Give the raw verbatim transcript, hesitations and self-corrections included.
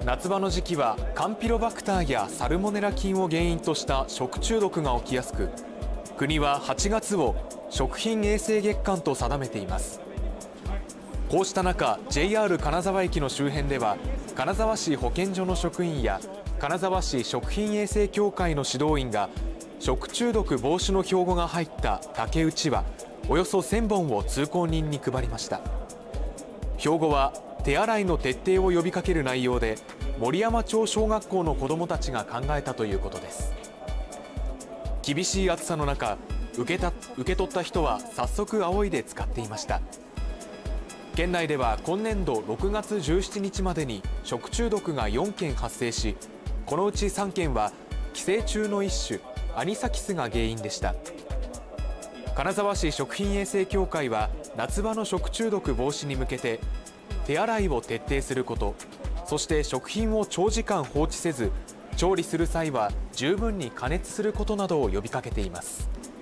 夏場の時期はカンピロバクターやサルモネラ菌を原因とした食中毒が起きやすく、国ははちがつを食品衛生月間と定めています。こうした中、 ジェイアール 金沢駅の周辺では金沢市保健所の職員や金沢市食品衛生協会の指導員が食中毒防止の標語が入った竹うちわおよそせんぼんを通行人に配りました。標語は手洗いの徹底を呼びかける内容で、森山町小学校の子どもたちが考えたということです。厳しい暑さの中、受けた受け取った人は早速仰いで使っていました。県内では今年度ろくがつじゅうしちにちまでに食中毒がよんけん発生し、このうちさんけんは寄生虫の一種アニサキスが原因でした。金沢市食品衛生協会は夏場の食中毒防止に向けて手洗いを徹底すること、そして食品を長時間放置せず調理する際は十分に加熱することなどを呼びかけています。